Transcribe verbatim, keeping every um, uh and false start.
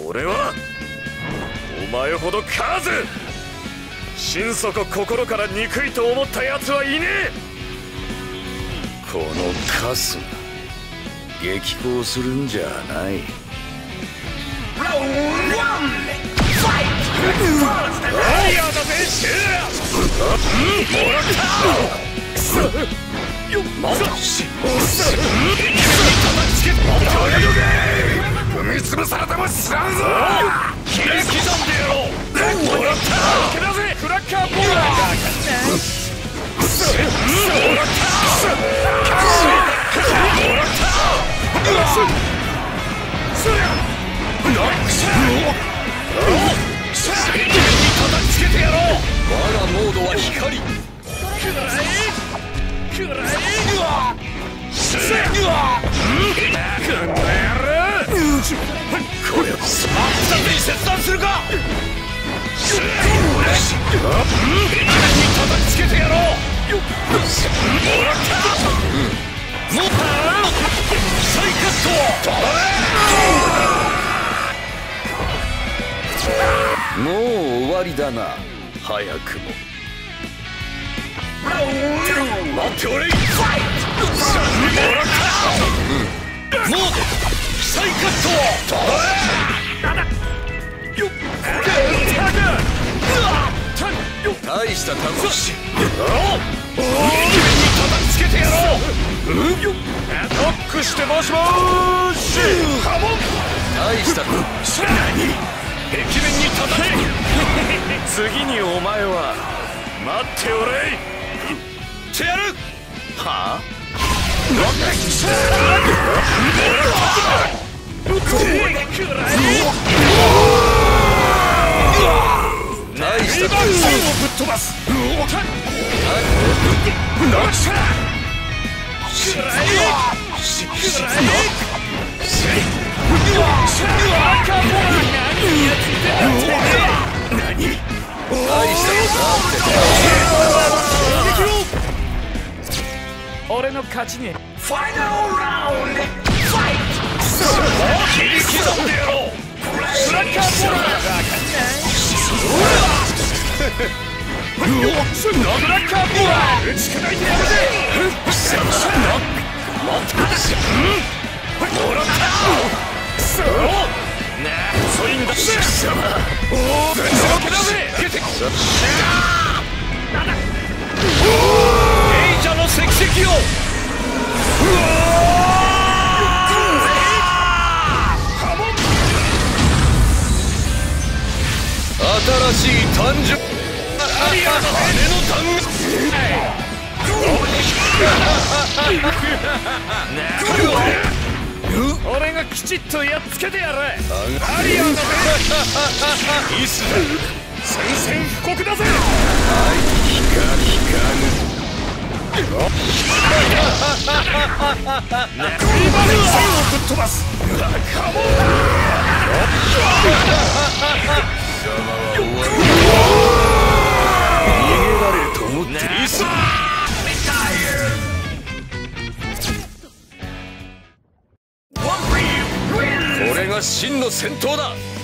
俺はお前ほど数心底心から憎いと思った奴はいねえ。このカスが激高するんじゃない。ライアーだぜシェア。もらったよっまずし叩きつけ踏み潰されても知らんぞ。切り刻んでやろう。もらったけだぜクラッカーボーラーがもらったもらった叩きつけてやろう。我がモードは光。くらえくらえうわせうわこの野郎これをスマップに切断するか。叩きつけてやろう。よっもらったもったサイカット。もう終わりだな。早くも待っておれい。もらったもうサイカット。よっ大した単語し上に叩きつけてやろう。よっノックしてもしもーしハモン大した何壁面に叩け。次にお前は待っておれい。ってやるはあ。大した単語をぶっ飛ばす。俺の勝ちにファイナルラウンドファイト。切り刻んでやろう。スラッガーボーラーがスラッガーボーラー打ち砕いてやるぜ。もらったそうなあ遅いんだぜ貴様。おおぶちのけだぜ。出てなんだエイジャの石石をハモン新しい誕生アリアの羽の弾俺がきちっとやっつけてやる。アリアの目イスだ宣戦布告だぜ。はい光光る今の線をぶっ飛ばす。カモン貴様は終わり。逃げられると思ってイスこれが真の戦闘だ。